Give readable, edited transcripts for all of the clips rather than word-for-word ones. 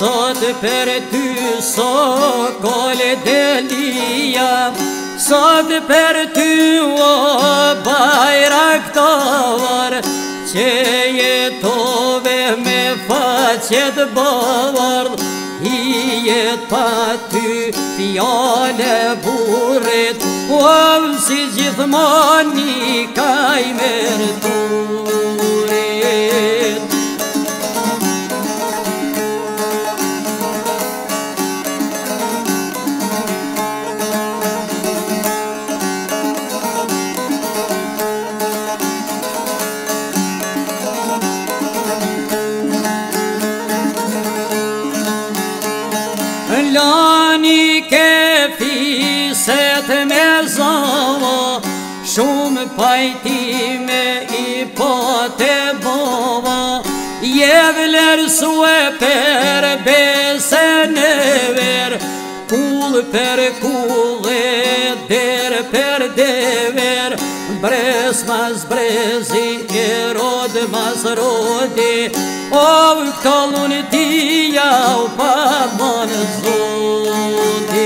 Sot për ty sokol delia, sot për ty o bajraktar, që jetove me faqet bardh, I jeta ty fjale burrit, o si gjithmoni kaj mërturit. Lani ke fiset me zava, shumë pajtime I pote bova, jevler sue per besen e ver, kull per kulle, der per dever, brez mas brezi, rod mas rodi, o këtallun tia u pa mon zodi.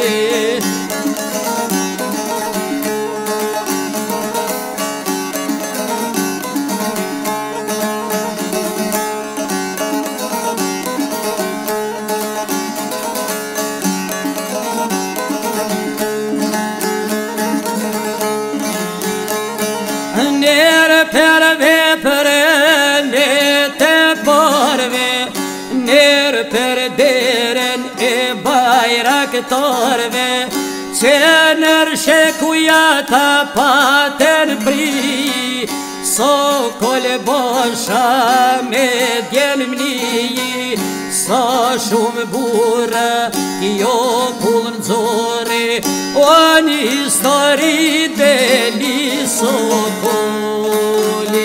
Nere per vepre te parve, nere per deren e bajraktarve, që nër shekuja ta paten pri, sokol bosha me djelmni, sa shumë burra jo kullën zori, o një histori deli sokoli.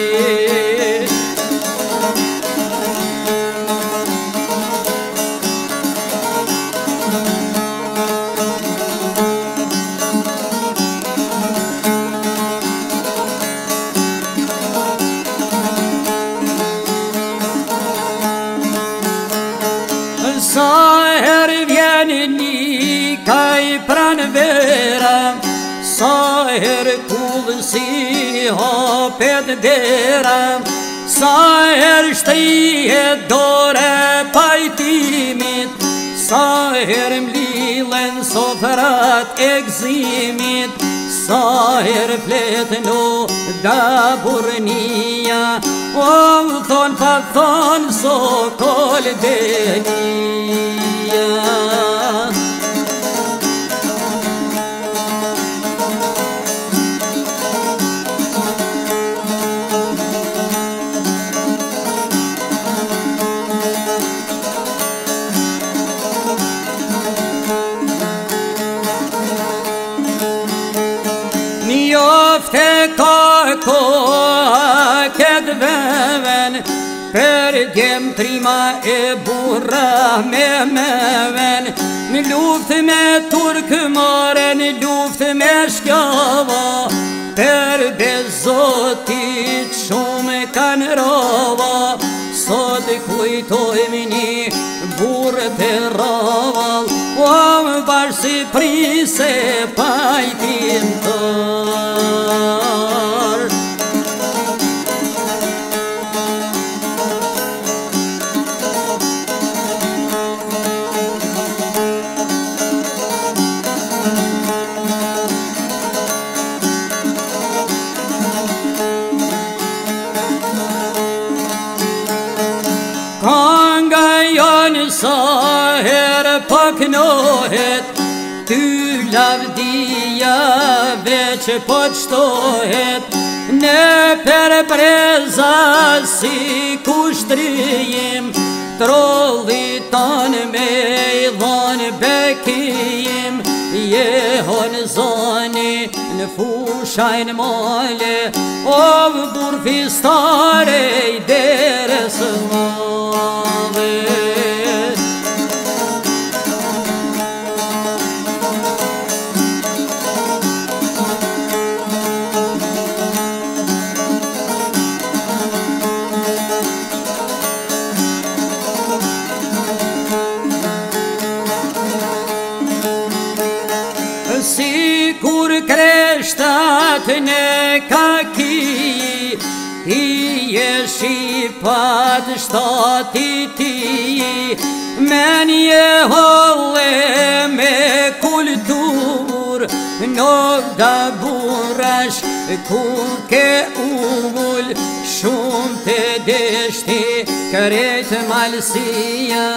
Sa her vjen një kaj pran vera, sa her kullën si hapet dera, sa her shtrihet dore pajtimit, sa her mlilen sofrat e gzimit, sa her fletno daburnia, o thon pa thon sokol delia. Njofte ka koha këtë veven, për djem trima e burra me meven, në luft me turkë mare, në luft me shkjava, për bezotit shumë kanë rava, sot kujtojmë një burë të raval, o më bashkë si prise pajtin tër. Kanga janë sa herë paknohet, ty lavdia veç po qtohet, në per preza si kushtrijim, trolli tanë me I dhanë bekijim, jehon zani në fushajnë male, o bur fistare I deres male. kreshtat në kaki, i jeshi pat shtati ti, me një holle me kultur, nuk da burash ku ke ull, shumë të deshti kërejt malsia.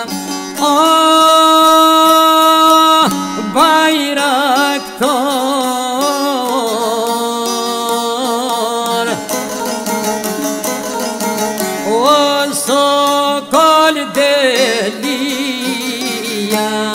Bayraktar o sokol deliya